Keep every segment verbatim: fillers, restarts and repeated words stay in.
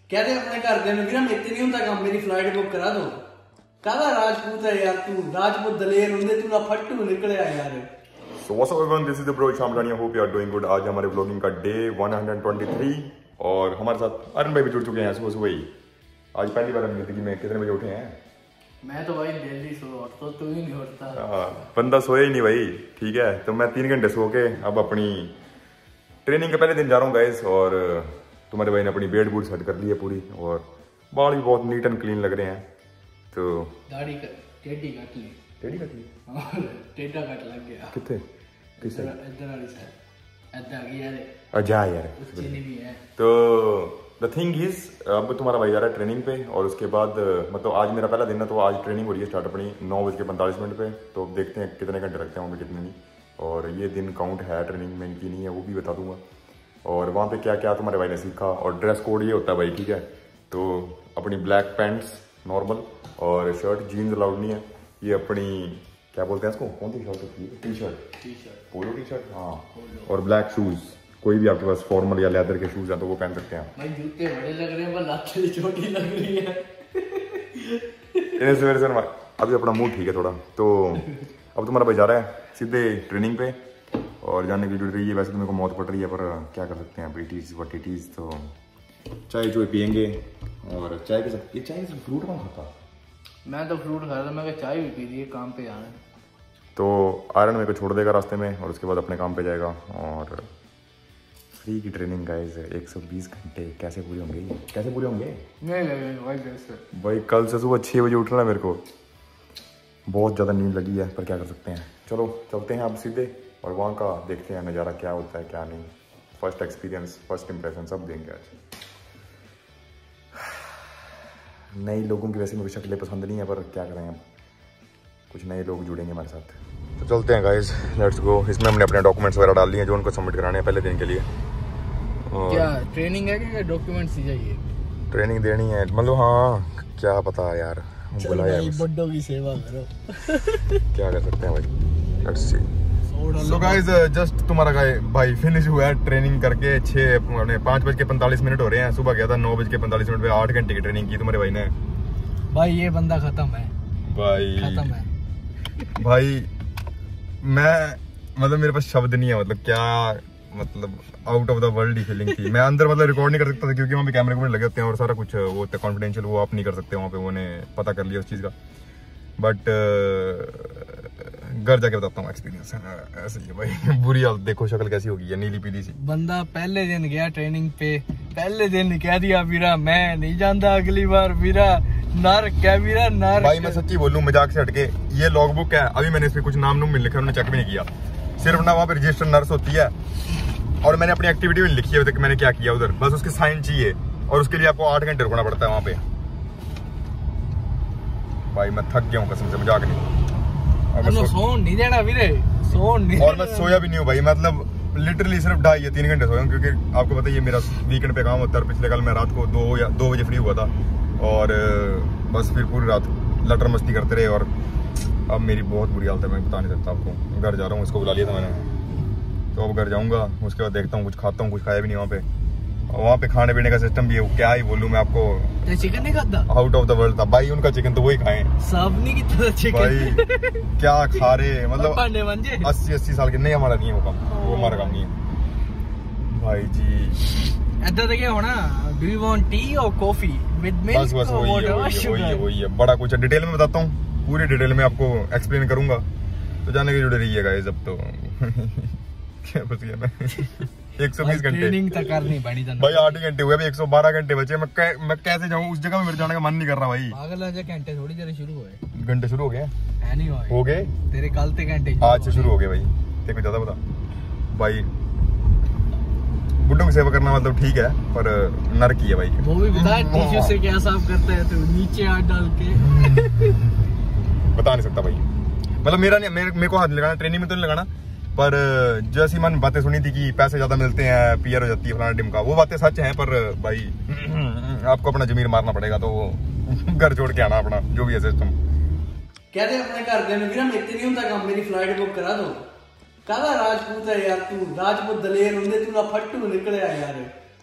कहते अपने घर दे वीरा मेरे नहीं होंदा काम, मेरी फ्लाइट बुक करा दो। काला राजपूत है यार तू, राजपूत दलेर होंदे तू ना फट्टू निकले यार। So what's up everyone, this is the bro Sham Rani, hope you are doing good। आज हमारे व्लॉगिंग का day one hundred twenty three और हमारे साथ अरुण भाई भी जुड़ चुके हैं सुबह सुबह ही। आज पहली बार अपनी जिंदगी में कितने बजे उठे हैं? मैं तो भाई डेली सो उठता, तू ही नहीं उठता। बंदा सोया ही नहीं भाई, ठीक है। तो मैं तीन घंटे सो के अब अपनी ट्रेनिंग के पहले दिन जा रहा हूँ गाइस। और तुम्हारे भाई ने अपनी बेड बूड सेट कर ली है पूरी और बाल भी बहुत नीट एंड क्लीन लग रहे हैं। तो दाढ़ी टेढ़ी काट ली, टेढ़ी काट ली और टेढ़ा काट लग गया। कितने किसे इधर वाली साइड इधर आ गई यार, अच्छा यार चीनी भी है। तो द थिंग इज अब तुम्हारा भाई जा रहा है ट्रेनिंग पे और उसके बाद मतलब आज मेरा पहला दिन है तो आज ट्रेनिंग हो रही है स्टार्ट अपनी नौ बज के पैंतालीस मिनट पे। तो देखते हैं कितने घंटे लगते हैं वहाँ पे कितने नहीं। और ये दिन काउंट है ट्रेनिंग में इनकी नहीं है वो भी बता दूंगा। और वहाँ पे क्या क्या तुम्हारे भाई ने सीखा और ड्रेस कोड ये होता है भाई, ठीक है। तो अपनी ब्लैक पैंट्स नॉर्मल और शर्ट, जीन्स अलाउड नहीं है। ये अपनी क्या बोलते हैं इसको, कौन सी शर्ट होती है? T shirt, T shirt polo T shirt, हाँ। और ब्लैक शूज, कोई भी आपके पास फॉर्मल या लेदर के शूज हैं तो वो पहन सकते हैं। भाई जूते बड़े लग रहे हैं पर लाठी छोटी लग रही है। इन्हें सवेरे से अभी अपना मूड ठीक है थोड़ा। तो अब तुम्हारा भाई जा रहा है सीधे ट्रेनिंग पे और जाने की जुड़ रही है। वैसे तो मेरे को मौत पड़ रही है पर क्या कर सकते हैं, बीटीज व टीटीज। तो चाय चुए पियेंगे और चाय के साथ ये चाय से फ्रूट कौन खाता? मैं तो फ्रूट खा रहा था, मैं चाय भी पी रही है, काम पे आना है। तो आयरन मेरे को छोड़ देगा रास्ते में और उसके बाद अपने काम पे जाएगा। और फ्री की ट्रेनिंग गाइस एक सौ बीस घंटे कैसे पूरे होंगे ये, कैसे पूरे होंगे? नहीं नहीं भाई कैसे भाई, कल से सुबह छः बजे उठना है मेरे को, बहुत ज़्यादा नींद लगी है पर क्या कर सकते हैं। चलो चलते हैं आप सीधे और वहाँ का देखते हैं नज़ारा क्या होता है क्या नहीं। फर्स्ट एक्सपीरियंस, फर्स्ट इंप्रेशन सब देंगे आज। नए लोगों की वैसे मेरी शक्लें पसंद नहीं है पर क्या करें, अब कुछ नए लोग जुड़ेंगे हमारे साथ। तो चलते हैं गाइस, लेट्स गो। इसमें हमने अपने डॉक्यूमेंट्स वगैरह डाल दिए जो उनको सबमिट कराने हैं पहले दिन के लिए। और क्या ट्रेनिंग है कि डॉक्यूमेंट्स ही चाहिए? ट्रेनिंग देनी है मतलब, हाँ क्या पता यार, बुलाया बड्डों की सेवा करो। क्या कर सकते हैं भाई, let's see. So guys just तुम्हारा भाई फिनिश हुआ है ट्रेनिंग करके। छः पाँच बज के पैंतालीस मिनट हो रहे हैं। सुबह गया था नौ बज के पैंतालीस मिनट पे, आठ घंटे की ट्रेनिंग की तुम्हारे भाई ने। भाई ये बंदा खत्म है भाई, खत्म है भाई। मैं मतलब मेरे पास शब्द नहीं है, मतलब क्या मतलब आउट ऑफ द वर्ल्ड ही फीलिंग थी। मैं अंदर मतलब रिकॉर्ड नहीं कर सकता था क्योंकि वहाँ पे कैमरे को लगे होते हैं और सारा कुछ वो होता है कॉन्फिडेंशियल, वो आप नहीं कर सकते वहाँ पे, वो ने पता कर लिया उस चीज़ का। बट घर जाके बताता हूँ एक्सपीरियंस है ऐसे ही भाई। बुरी हालत देखो, शक्ल कैसी होगी, नीली पीली सी। बंदा पहले दिन गया ट्रेनिंग पे, पहले दिन कह दिया वीरा मैं नहीं जानता अगली बार, वीरा नर क्या वीरा नर। भाई मैं सच्ची बोलूं मजाक से हटके, ये लॉग बुक है, अभी मैंने इसमें कुछ नाम नूम मिल लिखा, उन्होंने चेक भी नहीं किया। सिर्फ ना वहाँ पे रजिस्टर नर्स होती है और मैंने अपनी एक्टिविटी में लिखी है अभी तक मैंने क्या किया उधर, बस उसके साइन चाहिए और उसके लिए आपको आठ घंटे रुकना पड़ता है वहाँ पे। भाई मैं थक गया हूँ कसम से, मजाक नहीं। और मैं सोन नहीं देना वीरे, सोन नहीं। और मैं सोया भी नहीं हूँ भाई, मतलब लिटरली सिर्फ ढाई या तीन घंटे सोया हूँ क्योंकि आपको पता है ये मेरा वीकेंड पे काम होता है। पिछले कल मैं रात को दो या दो बजे फ्री हुआ था और बस फिर पूरी रात लटर मस्ती करते रहे और अब मेरी बहुत बुरी हालत है, मैं बता नहीं सकता आपको। घर जा रहा हूँ, इसको बुला लिया था मैंने, तो अब घर जाऊँगा, उसके बाद देखता हूँ कुछ खाता हूँ, कुछ खाया भी नहीं वहाँ पे। वहाँ पे खाने पीने का सिस्टम भी है, क्या ही बोलूँ मैं आपको। तो चिकन नहीं खाता? आउट ऑफ द वर्ल्ड था भाई उनका चिकन, तो वही खाएं। सब नहीं कितना चिकन भाई क्या खा रहे, मतलब अस्सी अस्सी साल के। नहीं हमारा नहीं है वो काम, वो हमारा काम नहीं है भाई जी। ऐसा तो क्या होना, डू यू वांट टी और कॉफी विद मिल्क? बस बस वही है, वही है, वही है। बड़ा कुछ डिटेल में बताता हूँ, पूरी डिटेल में आपको एक्सप्लेन करूंगा। तो जाने के जुड़े रहिए गाइस। अब तो क्या बच गया मैं एक सौ बीस घंटे ट्रेनिंग तक करनी पड़ी भाई, आठ घंटे हुए, एक सौ बारह घंटे बचे। मैं कै, मैं कैसे जाऊँ उस जगह में, मेरे जाने का मन नहीं कर रहा भाई। पागल है, घंटे थोड़ी देर शुरू हुए, घंटे शुरू हो गए है नहीं हुए, हो गए तेरे कल ते घंटे आज से शुरू हो गए भाई। तेरे को ज्यादा पता भाई, बुड्ढों की सेवा करना मतलब ठीक है पर नर की है भाई। वो भी बता टिश्यू से क्या साफ करता है तू, नीचे हाथ डाल के। बता नहीं सकता भाई, मतलब मेरा नहीं, मेरे को हाथ लगाना ट्रेनिंग में तो नहीं लगाना, पर जैसी मैंने बातें सुनी थी कि पैसे ज्यादा मिलते हैं, पीआर हो जाती है फलाना टिम का, वो बातें सच हैं। पर भाई आपको अपना जमीन मारना पड़ेगा, तो घर छोड़ के आना अपना जो भी है सिस्टम। कहते अपने घर दे वीरा मेरे नहीं होंदा काम, मेरी फ्लाइट बुक करा दो। काला राजपूत है यार तू, राजपूत दलेर होंदे तू ना फट्टू निकले यार।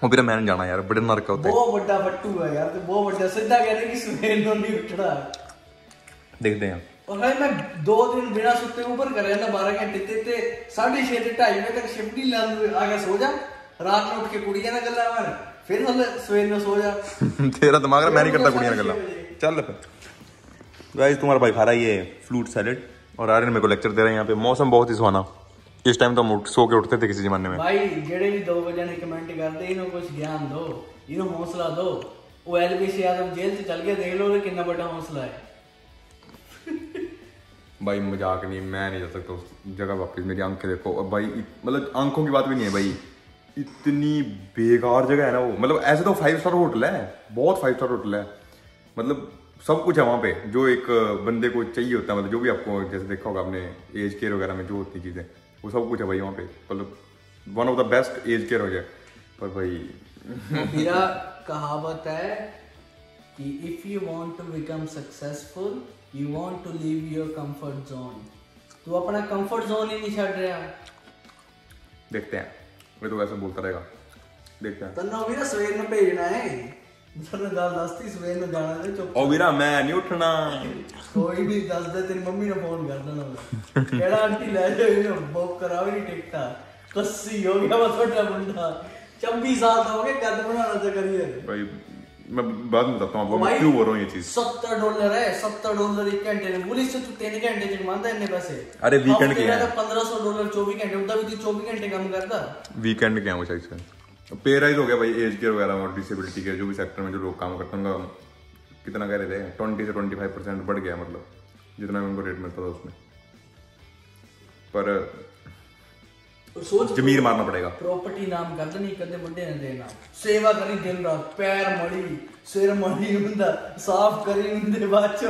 ਉਹ ਵੀਰੇ ਮੈਂ ਨਹੀਂ ਜਾਣਾ ਯਾਰ ਬੜੇ ਨਰਕ ਉੱਤੇ ਬਹੁਤ ਵੱਡਾ ਫੱਟੂ ਹੈ ਯਾਰ ਤੇ ਬਹੁਤ ਵੱਡਾ ਸਿੱਧਾ ਕਹਿੰਦੇ ਕਿ ਸਵੇਰ ਨੂੰ ਨਹੀਂ ਉੱਠਣਾ ਦੇਖਦੇ ਹਾਂ और भाई मैं दो दिन बिना सुते ऊपर कर रहा ना बारह घंटे ते ते साढ़े छह से ढाई बजे तक शिफ्ट ही ला आगे सो जा रात में उठ के कुड़ियां ना गल्ला मार फिर हल सवेर में सो जा तेरा दिमाग मैं नहीं करता कुड़ियां ना गल्ला चल फिर गाइस तुम्हारा भाई खा रहा है ये फ्रूट सैलेड और आर्यन मेरे को लेक्चर दे रहा है यहाँ पे मौसम बहुत ही सुहाना इस टाइम तो हम सो के उठते थे किसी जमाने में भाई जेड़े भी दो बजे ने कमेंट करते इन्हों कुछ ज्ञान दो इन्हों हौसला दो वो एलबीसी यादव जेल से चल गया देख लो कितना बड़ा हौसला है भाई मजाक नहीं मैं नहीं जा सकता उस जगह वापस मेरी आंखें देखो और भाई मतलब आंखों की बात भी नहीं है भाई इतनी बेकार जगह है ना वो मतलब ऐसे तो फाइव स्टार होटल है बहुत फाइव स्टार होटल है मतलब सब कुछ है वहाँ पे जो एक बंदे को चाहिए होता है मतलब जो भी आपको जैसे देखा होगा आपने एज केयर वगैरह में जो होती चीज़ें वो सब कुछ है भाई वहाँ पे मतलब one of the best age care हो गया पर भाई मेरा कहावत है कि if you want to become successful you want to leave your comfort zone तू अपना कंफर्ट जोन ही नहीं छड़ रहा देखते हैं मैं तो वैसे बोलता रहेगा देखते हैं तन्नो वीरा सवेर में भेजना है तन्नो गल दसती सवेर में जाना है चुप ओ वीरा मैं नहीं उठना कोई भी दस दे तेरी मम्मी ने फोन कर देना केड़ा आंटी ले जाओ इन्हें बुक कराओ नहीं टिकटा कस्सी हो गया वो छोटा मुंडा चौबीस साल का हो गया कद बनाना तो करिए भाई मैं बाद में बताता हूँ आपको मैं क्यों बोल रहा हूँ ये चीज सत्तर डॉलर है सत्तर डॉलर एक घंटे में पुलिस से तू तीन घंटे च कमांदा इतने पैसे अरे वीकेंड के हैं पंद्रह सौ डॉलर चौबीस घंटे उदा भी तू चौबीस घंटे काम करता वीकेंड के हैं वो शायद पे राइज हो गया भाई एज केयर वगैरह और डिसेबिलिटी के जो भी सेक्टर में जो लोग काम करते हैं उनका कितना कह रहे थे ट्वेंटी से ट्वेंटी फाइव परसेंट बढ़ गया मतलब जितना उनको रेट मिलता था उसमें पर सोच जमीर मारना पड़ेगा प्रॉपर्टी नाम कर नहीं कदे मुंडे ने देना सेवा करी दिन रात पैर मड़ी सिर मड़ी हुंदा साफ करी हुंदे बाचो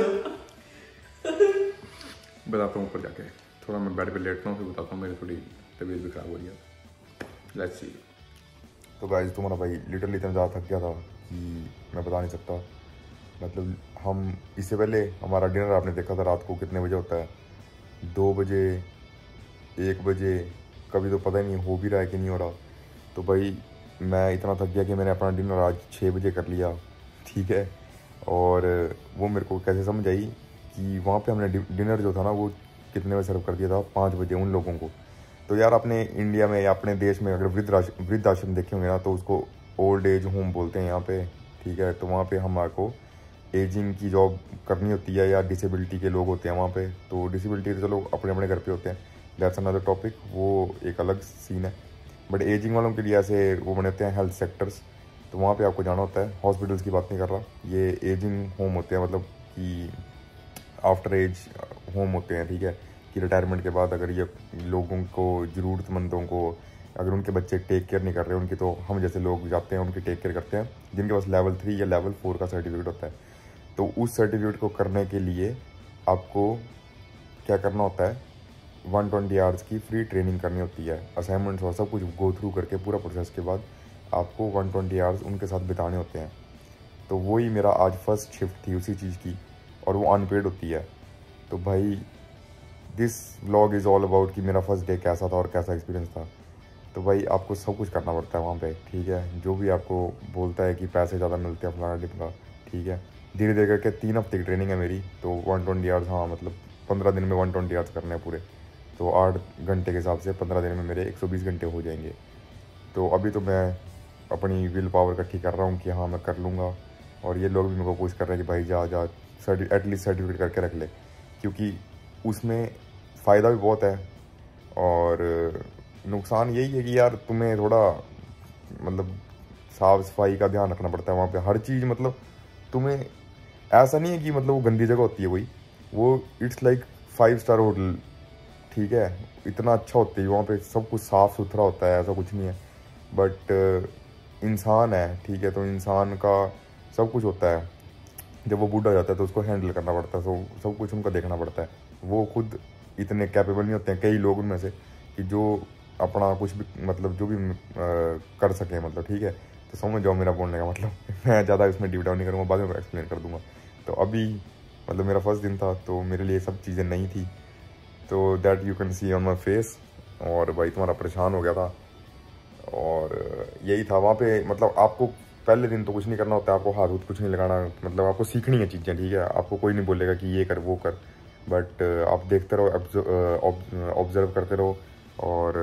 बताता हूँ ऊपर जाके थोड़ा मैं बेड पे लेटता हूँ फिर बताता हूँ मेरी थोड़ी तबीयत भी खराब हो रही है लेट्स सी तो गाइस तुम्हारा भाई लिटरली इतना ज़्यादा थक गया था कि मैं बता नहीं सकता मतलब हम इससे पहले हमारा डिनर आपने देखा था रात को कितने बजे होता है दो बजे एक बजे कभी तो पता ही नहीं हो भी रहा है कि नहीं हो रहा तो भाई मैं इतना थक गया कि मैंने अपना डिनर आज छः बजे कर लिया ठीक है और वो मेरे को कैसे समझ आई कि वहाँ पे हमने डिनर जो था ना वो कितने बजे सर्व कर दिया था पाँच बजे उन लोगों को तो यार अपने इंडिया में या अपने देश में अगर वृद्ध वृद्ध आश्रम देखे होंगे ना तो उसको ओल्ड एज होम बोलते हैं यहाँ पे ठीक है तो वहाँ पे हमारे को एजिंग की जॉब करनी होती है या डिसेबिलिटी के लोग होते हैं वहाँ पे तो डिसेबिलिटी तो चलो अपने अपने घर पे होते हैं दैट्स अनदर टॉपिक वो एक अलग सीन है बट एजिंग वालों के लिए ऐसे वो बने होते हैं हेल्थ सेक्टर्स तो वहाँ पे आपको जाना होता है हॉस्पिटल्स की बात नहीं कर रहा ये एजिंग होम होते हैं मतलब कि आफ्टर एज होम होते हैं ठीक है कि रिटायरमेंट के बाद अगर ये लोगों को ज़रूरतमंदों को अगर उनके बच्चे टेक केयर नहीं कर रहे उनकी तो हम जैसे लोग जाते हैं उनकी टेक केयर करते हैं जिनके पास लेवल थ्री या लेवल फोर का सर्टिफिकेट होता है तो उस सर्टिफिकेट को करने के लिए आपको क्या करना होता है वन ट्वेंटी आवर्स की फ्री ट्रेनिंग करनी होती है असाइनमेंट्स और सब कुछ गो थ्रू करके पूरा प्रोसेस के बाद आपको वन ट्वेंटी आवर्स उनके साथ बिताने होते हैं तो वही मेरा आज फर्स्ट शिफ्ट थी उसी चीज़ की और वो अनपेड होती है तो भाई this vlog is all about कि मेरा फर्स्ट डे कैसा था और कैसा एक्सपीरियंस था तो भाई आपको सब कुछ करना पड़ता है वहाँ पे ठीक है जो भी आपको बोलता है कि पैसे ज़्यादा मिलते हैं फलाना टिप का ठीक है धीरे धीरे करके तीन हफ्ते की ट्रेनिंग है मेरी तो वन ट्वेंटी आवर्स हाँ मतलब पंद्रह दिन में वन ट्वेंटी आवर्स करने हैं पूरे तो आठ घंटे के हिसाब से पंद्रह दिन में मेरे एक सौ बीस घंटे हो जाएंगे तो अभी तो मैं अपनी विल पावर इकट्ठी कर रहा हूँ कि हाँ मैं कर लूँगा और ये लोग भी मेरे को कोशिश कर रहे हैं कि भाई जा जा सर्टि एटलीस्ट सर्टिफिकेट करके रख ले क्योंकि उसमें फ़ायदा भी बहुत है और नुकसान यही है कि यार तुम्हें थोड़ा मतलब साफ़ सफाई का ध्यान रखना पड़ता है वहाँ पे हर चीज़ मतलब तुम्हें ऐसा नहीं है कि मतलब वो गंदी जगह होती है कोई वो it's like five star hotel ठीक है इतना अच्छा होता है वहाँ पे सब कुछ साफ़ सुथरा होता है ऐसा कुछ नहीं है बट इंसान है ठीक है तो इंसान का सब कुछ होता है जब वो बूढ़ा जाता है तो उसको हैंडल करना पड़ता है तो सब कुछ उनका देखना पड़ता है वो खुद इतने कैपेबल नहीं होते हैं कई लोग उनमें से कि जो अपना कुछ भी मतलब जो भी आ, कर सकें मतलब ठीक है तो समझ जाओ मेरा बोलने का मतलब मैं ज़्यादा इसमें डीप डाउन नहीं करूँगा बाद में एक्सप्लेन कर दूँगा तो अभी मतलब मेरा फर्स्ट दिन था तो मेरे लिए सब चीज़ें नई थी तो that you can see on my face और भाई तुम्हारा परेशान हो गया था और यही था वहाँ पे। मतलब आपको पहले दिन तो कुछ नहीं करना होता, आपको हाथ हुथ कुछ नहीं लगाना, मतलब आपको सीखनी है चीज़ें, ठीक है। आपको कोई नहीं बोलेगा कि ये कर वो कर, बट आप देखते रहो, ऑब्जर्व करते रहो। और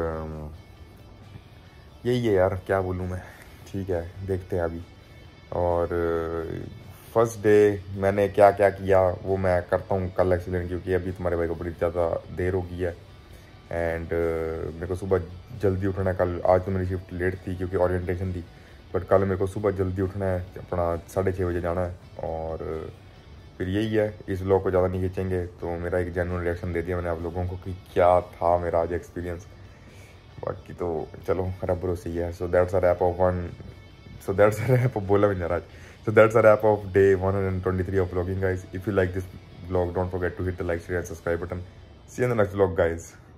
यही है यार, क्या बोलूँ मैं, ठीक है देखते हैं अभी। और फर्स्ट डे मैंने क्या क्या किया वो मैं करता हूँ कल एक्सप्लेन, क्योंकि अभी तुम्हारे भाई को बड़ी ज़्यादा देर हो गई है। एंड uh, मेरे को सुबह जल्दी उठना है कल। आज तो मेरी शिफ्ट लेट थी क्योंकि ओरिएंटेशन थी, बट कल मेरे को सुबह जल्दी उठना है, अपना साढ़े छः बजे जाना है। और फिर यही है, इस व्लॉग को ज़्यादा नहीं खींचेंगे। तो मेरा एक जेन्युइन रिएक्शन दे दिया मैंने आप लोगों को कि क्या था मेरा आज एक्सपीरियंस। बाकी तो चलो रब भरोसे ही है। So that's a wrap of one so that's a wrap of बोला भी नहीं आज so that's a wrap of day one twenty-three of vlogging, guys. If you like this vlog, don't forget to hit the like, share and subscribe button. See you in the next vlog, guys.